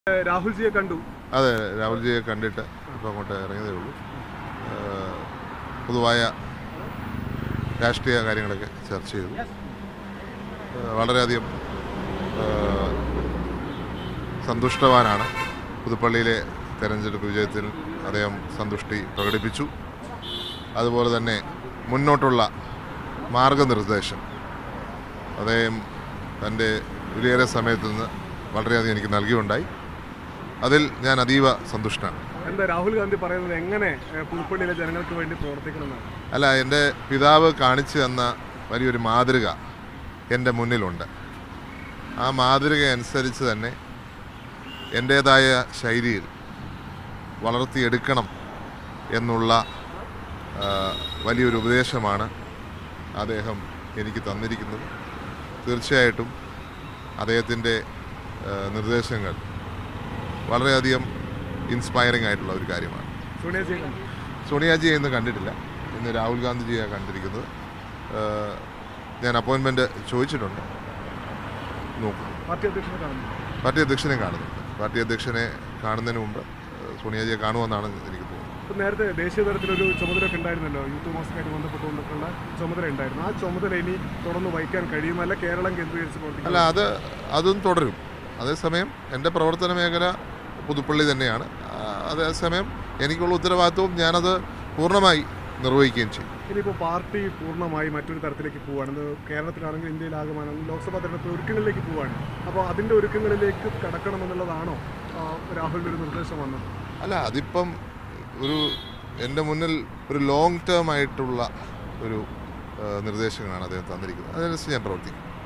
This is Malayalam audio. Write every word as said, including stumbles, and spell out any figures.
രാഹുൽജിയെ കണ്ടു. അതെ, രാഹുൽജിയെ കണ്ടിട്ട് ഇപ്പോൾ അങ്ങോട്ട് ഇറങ്ങിയതേ ഉള്ളൂ. പൊതുവായ രാഷ്ട്രീയ കാര്യങ്ങളൊക്കെ ചർച്ച ചെയ്തു. വളരെയധികം സന്തുഷ്ടവാനാണ്. പുതുപ്പള്ളിയിലെ തെരഞ്ഞെടുപ്പ് വിജയത്തിൽ അദ്ദേഹം സന്തുഷ്ടി പ്രകടിപ്പിച്ചു. അതുപോലെ തന്നെ മുന്നോട്ടുള്ള മാർഗനിർദ്ദേശം അദ്ദേഹം തൻ്റെ വിലയേറെ സമയത്ത് നിന്ന് വളരെയധികം എനിക്ക് നൽകിയുണ്ടായി. അതിൽ ഞാൻ അതീവ സന്തുഷ്ടനാണ്. എന്താ രാഹുൽ ഗാന്ധി പറയുന്നത്, എങ്ങനെ പുതുപ്പള്ളിയിലെ ജനങ്ങൾക്ക് വേണ്ടി പ്രവർത്തിക്കണമെന്നാണ്? അല്ല, എൻ്റെ പിതാവ് കാണിച്ചു തന്ന വലിയൊരു മാതൃക എൻ്റെ മുന്നിലുണ്ട്. ആ മാതൃക അനുസരിച്ച് തന്നെ എൻ്റേതായ ശൈലിയിൽ വളർത്തിയെടുക്കണം എന്നുള്ള വലിയൊരു ഉപദേശമാണ് അദ്ദേഹം എനിക്ക് തന്നിരിക്കുന്നത്. തീർച്ചയായിട്ടും അദ്ദേഹത്തിൻ്റെ നിർദ്ദേശങ്ങൾ വളരെയധികം ഇൻസ്പയറിംഗ് ആയിട്ടുള്ള ഒരു കാര്യമാണ്. സോണിയാജിയെ ഇന്ന് കണ്ടിട്ടില്ല. ഇന്ന് രാഹുൽ ഗാന്ധിജിയെ കണ്ടിരിക്കുന്നത്. ഞാൻ അപ്പോയിൻമെൻറ്റ് ചോദിച്ചിട്ടുണ്ട്, നോക്കുന്നു. പാർട്ടി അധ്യക്ഷനെ കാണുന്നുണ്ട്. പാർട്ടി അധ്യക്ഷനെ കാണുന്നതിന് മുമ്പ് സോണിയാജിയെ കാണുമെന്നാണ് എനിക്ക് തോന്നുന്നത്. നേരത്തെ ദേശീയ തലത്തിലൊരു ചുമതലയൊക്കെ ഉണ്ടായിരുന്നല്ലോ, യൂത്ത് മാസമായിട്ട് ബന്ധപ്പെട്ടുകൊണ്ടൊക്കെയുള്ള ചുമതല ഉണ്ടായിരുന്നു. ആ ചുമതല ഇനി തുടർന്ന് വഹിക്കാൻ കഴിയുമല്ല കേരളം കേന്ദ്രീകരിച്ച് പ്രവർത്തിക്കും? അല്ല, അത് അതും തുടരും. അതേസമയം എൻ്റെ പ്രവർത്തന മേഖല പുതുപ്പള്ളി തന്നെയാണ്. അതേസമയം എനിക്കുള്ള ഉത്തരവാദിത്വവും ഞാനത് പൂർണ്ണമായി നിർവഹിക്കുകയും ചെയ്യും. ഇനിയിപ്പോൾ പാർട്ടി പൂർണ്ണമായി മറ്റൊരു തരത്തിലേക്ക് പോവുകയാണ്. കേരളത്തിലാണെങ്കിൽ ഇന്ത്യയിലാകമാനം ലോക്സഭാ തെരഞ്ഞെടുപ്പ് ഒരുക്കങ്ങളിലേക്ക് പോവുകയാണ്. അപ്പോൾ അതിൻ്റെ ഒരുക്കങ്ങളിലേക്ക് കടക്കണമെന്നുള്ളതാണോ രാഹുലിൻ്റെ ഒരു നിർദ്ദേശം വന്നത്? അല്ല, അതിപ്പം ഒരു എൻ്റെ മുന്നിൽ ഒരു ലോങ് ടേം ആയിട്ടുള്ള ഒരു നിർദ്ദേശങ്ങളാണ് അദ്ദേഹം തന്നിരിക്കുന്നത്. അതനുസരിച്ച് ഞാൻ പ്രവർത്തിക്കും.